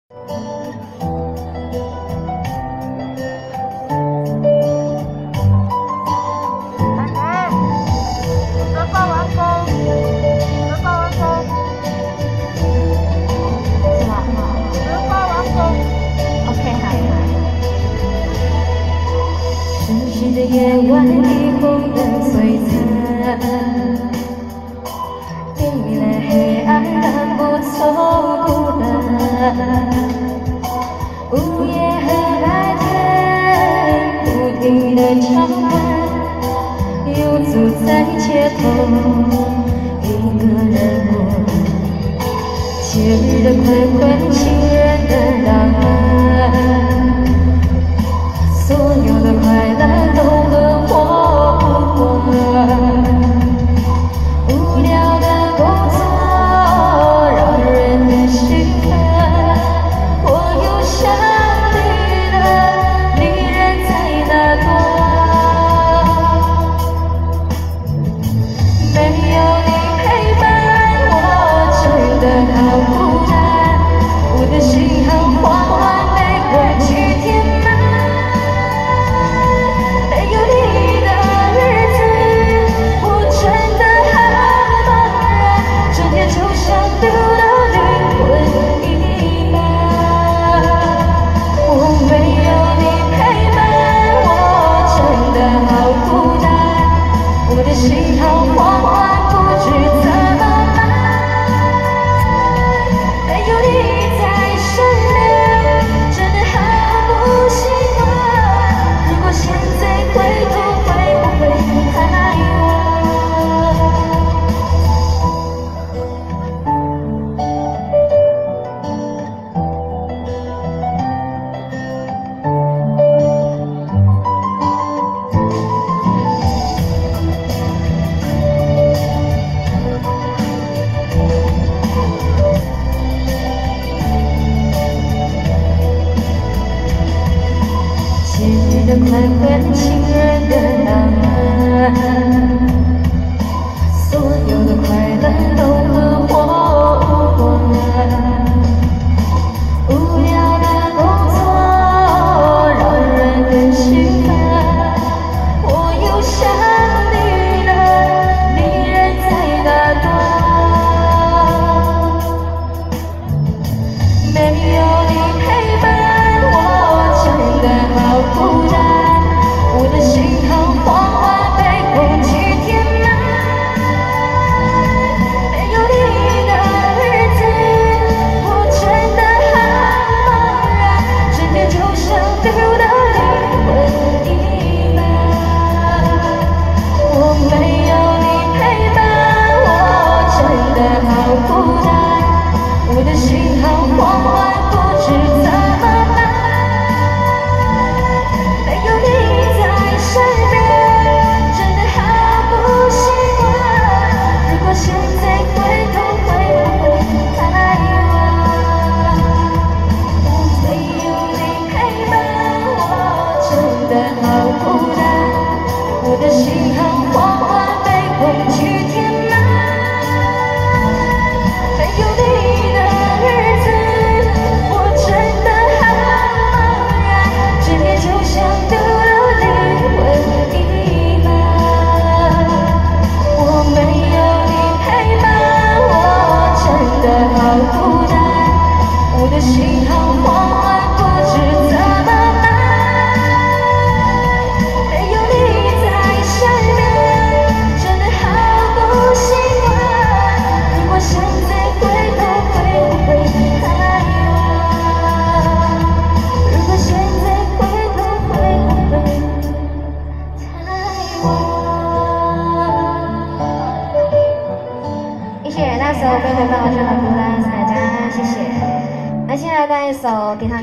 夜晚霓虹灯璀璨，比了黑暗赶不走孤单。午夜和白天不停的交换，游走在街头，一个人过节日的快欢，情人的浪漫，所有的快乐都和我无关。无聊的工作让人的心烦，我又想你了，你人在哪端？没有你陪伴，我真的好孤单，我的心很慌乱，被过去填满。心好慌乱，不知怎么办。没有你在身边，真的好不习惯。如果现在回头，会不会太的快欢，情人的浪漫，所有的快乐都和我无关。无聊的工作让人很心烦，我又想你了，你人在哪端？没有你陪伴，我真的好孤单。我的心很慌乱，被空气填满。没有你的日子，我真的好茫然，整天就像丢了灵魂一般。我没有你陪伴，我真的好孤单，我的心很慌乱，不知怎么办。没有你身边真的好不习惯，如果现在回头，会不会太晚？没有你陪伴，我真的好孤单，我的心很慌乱，被空气填满。没有你的日子，我真的好茫然，整天就像丢了一半。我没有你陪伴，我真的好孤单，我的心很慌乱，不知怎么办。没有你在身边，真的好不习惯。如果现在回头，会不会太晚？如果现在回头，会不会谢谢那首《背对背》，我是很孤单，大家谢谢。那现在带一首给他。